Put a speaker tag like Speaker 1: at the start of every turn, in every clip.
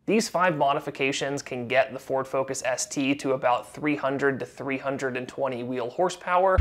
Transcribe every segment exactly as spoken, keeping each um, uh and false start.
Speaker 1: These five modifications can get the Ford Focus S T to about three hundred to three hundred twenty wheel horsepower.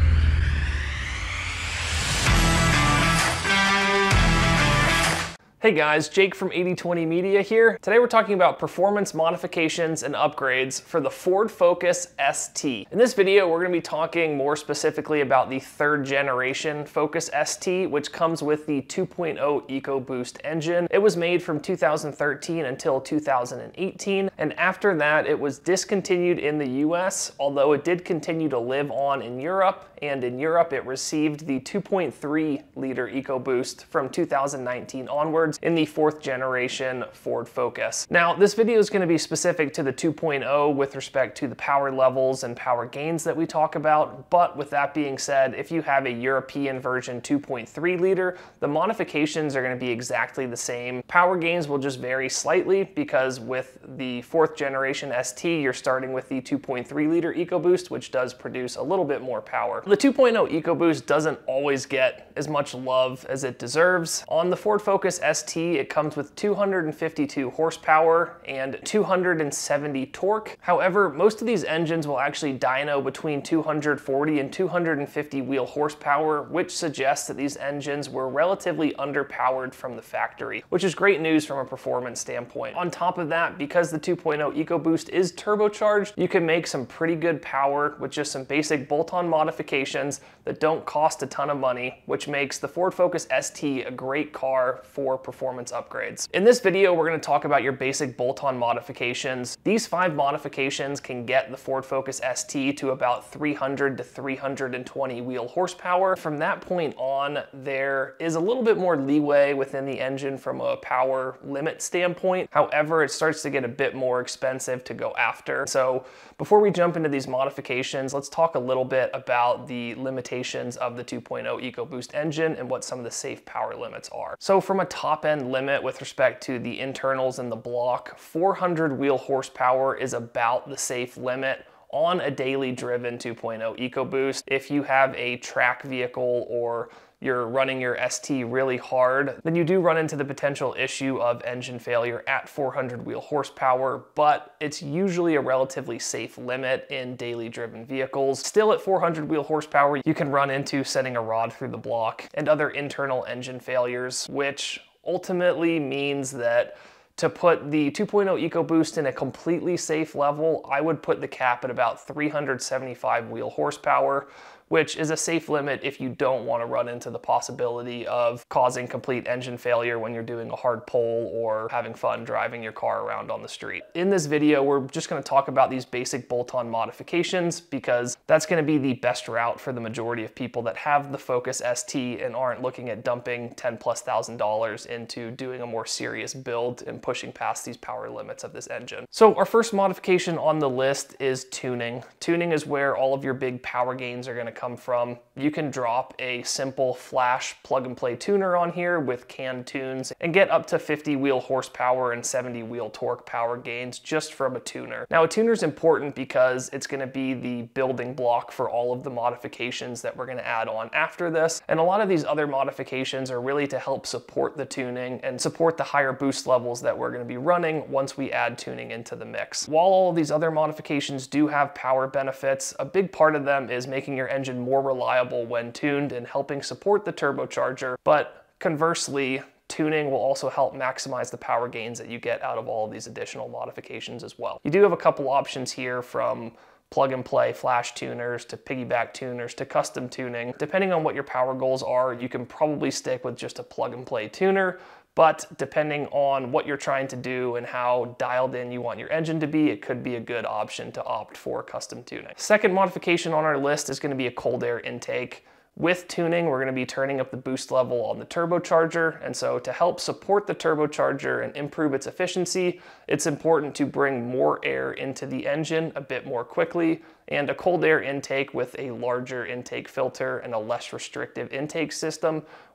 Speaker 1: Hey guys, Jake from eighty twenty Media here. Today we're talking about performance modifications and upgrades for the Ford Focus S T. In this video, we're gonna be talking more specifically about the third generation Focus S T, which comes with the two point oh EcoBoost engine. It was made from two thousand thirteen until two thousand eighteen, and after that it was discontinued in the U S, although it did continue to live on in Europe, and in Europe it received the two point three liter EcoBoost from two thousand nineteen onwards in the fourth generation Ford Focus. Now, this video is going to be specific to the two point oh with respect to the power levels and power gains that we talk about, but with that being said, if you have a European version two point three liter, the modifications are going to be exactly the same. Power gains will just vary slightly because with the fourth generation S T, you're starting with the two point three liter EcoBoost, which does produce a little bit more power. The two point oh EcoBoost doesn't always get as much love as it deserves. On the Ford Focus S T, it comes with two hundred fifty-two horsepower and two hundred seventy torque. However, most of these engines will actually dyno between two hundred forty and two hundred fifty wheel horsepower, which suggests that these engines were relatively underpowered from the factory, which is great news from a performance standpoint. On top of that, because the two point oh EcoBoost is turbocharged, you can make some pretty good power with just some basic bolt-on modifications that don't cost a ton of money, which makes the Ford Focus S T a great car for performance upgrades. In this video, we're going to talk about your basic bolt-on modifications. These five modifications can get the Ford Focus S T to about three hundred to three hundred twenty wheel horsepower. From that point on, there is a little bit more leeway within the engine from a power limit standpoint. However, it starts to get a bit more expensive to go after. So before we jump into these modifications, let's talk a little bit about the limitations of the two point oh EcoBoost engine and what some of the safe power limits are. So from a top end limit with respect to the internals and the block, four hundred wheel horsepower is about the safe limit on a daily driven two point oh EcoBoost. If you have a track vehicle or you're running your S T really hard, then you do run into the potential issue of engine failure at four hundred wheel horsepower, but it's usually a relatively safe limit in daily driven vehicles. Still at four hundred wheel horsepower, you can run into setting a rod through the block and other internal engine failures, which ultimately means that to put the two point oh EcoBoost in a completely safe level, I would put the cap at about three hundred seventy-five wheel horsepower, which is a safe limit if you don't want to run into the possibility of causing complete engine failure when you're doing a hard pull or having fun driving your car around on the street. In this video, we're just going to talk about these basic bolt-on modifications because that's going to be the best route for the majority of people that have the Focus S T and aren't looking at dumping ten plus thousand dollars into doing a more serious build and pushing past these power limits of this engine. So our first modification on the list is tuning. Tuning is where all of your big power gains are going to come from. You can drop a simple flash plug and play tuner on here with canned tunes and get up to fifty wheel horsepower and seventy wheel torque power gains just from a tuner. Now, a tuner is important because it's going to be the building block for all of the modifications that we're going to add on after this. And a lot of these other modifications are really to help support the tuning and support the higher boost levels that we're going to be running once we add tuning into the mix. While all of these other modifications do have power benefits, a big part of them is making your engine more reliable when tuned and helping support the turbocharger, but conversely, tuning will also help maximize the power gains that you get out of all of these additional modifications as well. You do have a couple options here, from plug and play flash tuners to piggyback tuners to custom tuning. Depending on what your power goals are, you can probably stick with just a plug and play tuner, but depending on what you're trying to do and how dialed in you want your engine to be, it could be a good option to opt for custom tuning. Second modification on our list is going to be a cold air intake. With tuning, we're going to be turning up the boost level on the turbocharger, and so to help support the turbocharger and improve its efficiency, it's important to bring more air into the engine a bit more quickly, and a cold air intake with a larger intake filter and a less restrictive intake system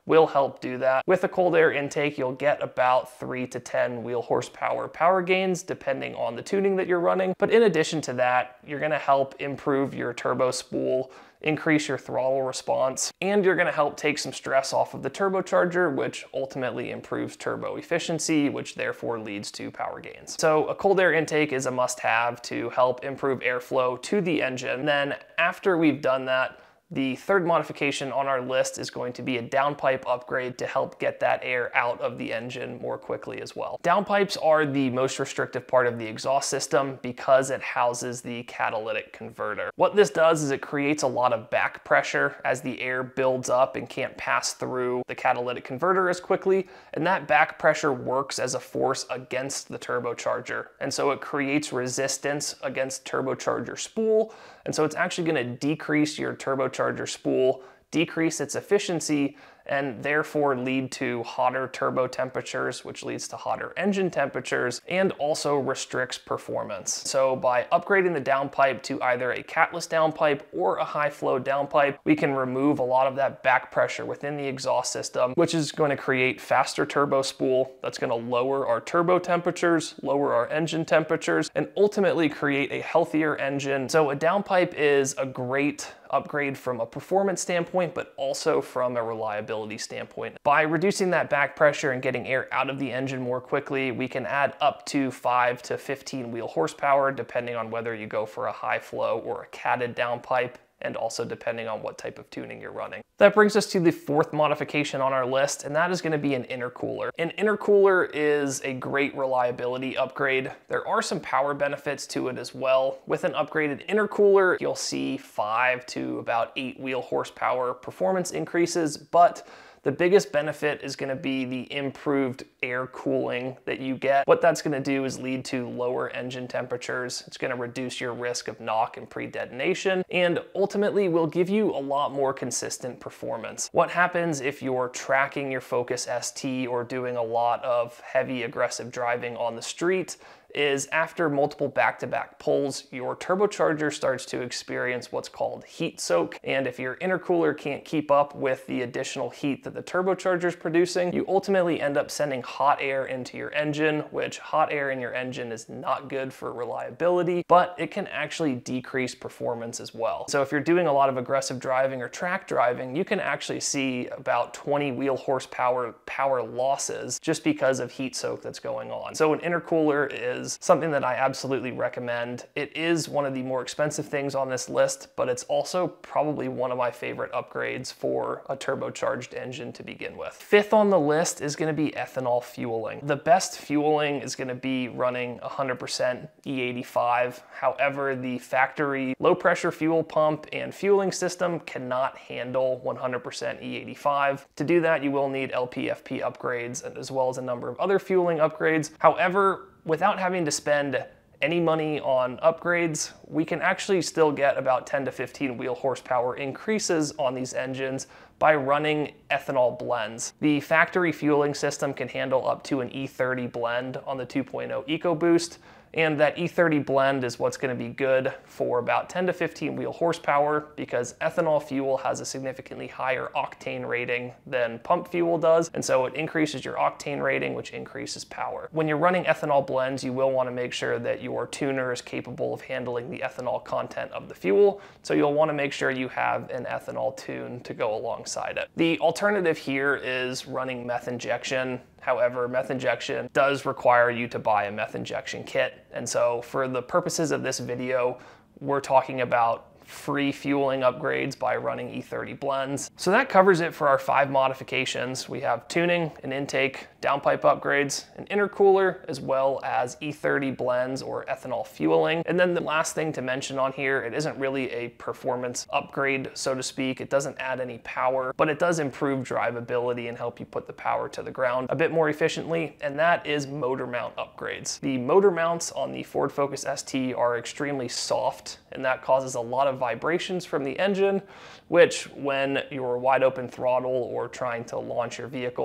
Speaker 1: will help do that. With a cold air intake, you'll get about three to ten wheel horsepower power gains depending on the tuning that you're running. But in addition to that, you're gonna help improve your turbo spool, increase your throttle response, and you're gonna help take some stress off of the turbocharger, which ultimately improves turbo efficiency, which therefore leads to power gains. So a cold air intake is a must-have to help improve airflow to the engine. Then after we've done that, the third modification on our list is going to be a downpipe upgrade to help get that air out of the engine more quickly as well. Downpipes are the most restrictive part of the exhaust system because it houses the catalytic converter. What this does is it creates a lot of back pressure as the air builds up and can't pass through the catalytic converter as quickly, and that back pressure works as a force against the turbocharger, and so it creates resistance against turbocharger spool, and so it's actually going to decrease your turbocharger spool, decrease its efficiency, and therefore lead to hotter turbo temperatures, which leads to hotter engine temperatures, and also restricts performance. So by upgrading the downpipe to either a catless downpipe or a high flow downpipe, we can remove a lot of that back pressure within the exhaust system, which is going to create faster turbo spool. That's going to lower our turbo temperatures, lower our engine temperatures, and ultimately create a healthier engine. So a downpipe is a great upgrade from a performance standpoint, but also from a reliability standpoint. By reducing that back pressure and getting air out of the engine more quickly, we can add up to five to fifteen wheel horsepower, depending on whether you go for a high flow or a catted downpipe, and also depending on what type of tuning you're running. That brings us to the fourth modification on our list, and that is going to be an intercooler. An intercooler is a great reliability upgrade. There are some power benefits to it as well. With an upgraded intercooler, you'll see five to about eight wheel horsepower performance increases, but the biggest benefit is going to be the improved air cooling that you get. What that's going to do is lead to lower engine temperatures. It's going to reduce your risk of knock and pre-detonation, and ultimately will give you a lot more consistent performance. What happens if you're tracking your Focus S T or doing a lot of heavy aggressive driving on the street is after multiple back-to-back pulls, your turbocharger starts to experience what's called heat soak. And if your intercooler can't keep up with the additional heat that the turbocharger is producing, you ultimately end up sending hot air into your engine, which hot air in your engine is not good for reliability, but it can actually decrease performance as well. So if you're doing a lot of aggressive driving or track driving, you can actually see about twenty wheel horsepower power losses just because of heat soak that's going on. So an intercooler is something that I absolutely recommend. It is one of the more expensive things on this list, but it's also probably one of my favorite upgrades for a turbocharged engine to begin with. Fifth on the list is going to be ethanol fueling. The best fueling is going to be running one hundred percent E eighty-five. However, the factory low pressure fuel pump and fueling system cannot handle one hundred percent E eighty-five. To do that, you will need L P F P upgrades as well as a number of other fueling upgrades. However, without having to spend any money on upgrades, we can actually still get about ten to fifteen wheel horsepower increases on these engines by running ethanol blends. The factory fueling system can handle up to an E thirty blend on the two point oh EcoBoost, and that E thirty blend is what's going to be good for about ten to fifteen wheel horsepower because ethanol fuel has a significantly higher octane rating than pump fuel does, and so it increases your octane rating, which increases power. When you're running ethanol blends, you will want to make sure that your tuner is capable of handling the ethanol content of the fuel, so you'll want to make sure you have an ethanol tune to go alongside it. The alternative here is running meth injection. However, meth injection does require you to buy a meth injection kit. And so for the purposes of this video, we're talking about free fueling upgrades by running E thirty blends. So that covers it for our five modifications. We have tuning, an intake, downpipe upgrades, an intercooler, as well as E thirty blends or ethanol fueling. And then the last thing to mention on here, it isn't really a performance upgrade, so to speak. It doesn't add any power, but it does improve drivability and help you put the power to the ground a bit more efficiently, and that is motor mount upgrades. The motor mounts on the Ford Focus S T are extremely soft, and that causes a lot of vibrations from the engine, which when you're wide open throttle or trying to launch your vehicle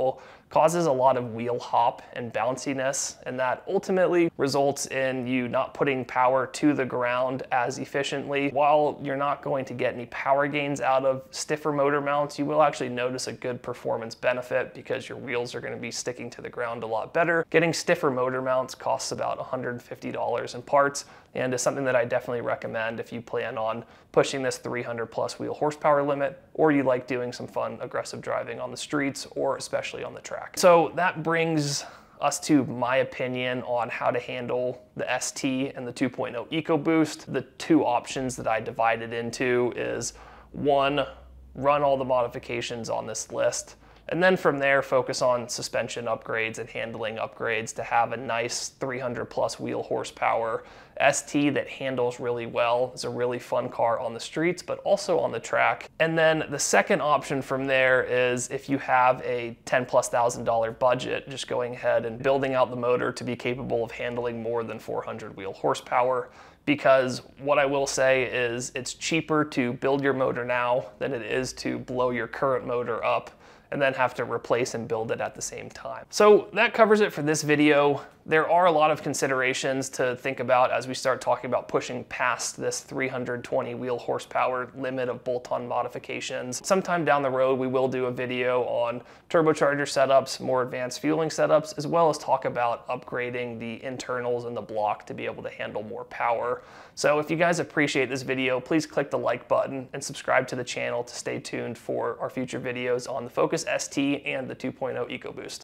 Speaker 1: causes a lot of wheel hop and bounciness, and that ultimately results in you not putting power to the ground as efficiently. While you're not going to get any power gains out of stiffer motor mounts, you will actually notice a good performance benefit because your wheels are going to be sticking to the ground a lot better. Getting stiffer motor mounts costs about one hundred fifty dollars in parts, and is something that I definitely recommend if you plan on pushing this three hundred plus wheel horsepower limit, or you like doing some fun aggressive driving on the streets, or especially on the track. So that brings us to my opinion on how to handle the S T and the two point oh EcoBoost. The two options that I divided into is one, run all the modifications on this list, and then from there focus on suspension upgrades and handling upgrades to have a nice three hundred plus wheel horsepower S T that handles really well. It's a really fun car on the streets, but also on the track. And then the second option from there is if you have a ten plus thousand dollar budget, just going ahead and building out the motor to be capable of handling more than four hundred wheel horsepower. Because what I will say is it's cheaper to build your motor now than it is to blow your current motor up and then have to replace and build it at the same time. So that covers it for this video. There are a lot of considerations to think about as we start talking about pushing past this three hundred twenty wheel horsepower limit of bolt-on modifications. Sometime down the road, we will do a video on turbocharger setups, more advanced fueling setups, as well as talk about upgrading the internals in the block to be able to handle more power. So if you guys appreciate this video, please click the like button and subscribe to the channel to stay tuned for our future videos on the Focus S T and the two point oh EcoBoost.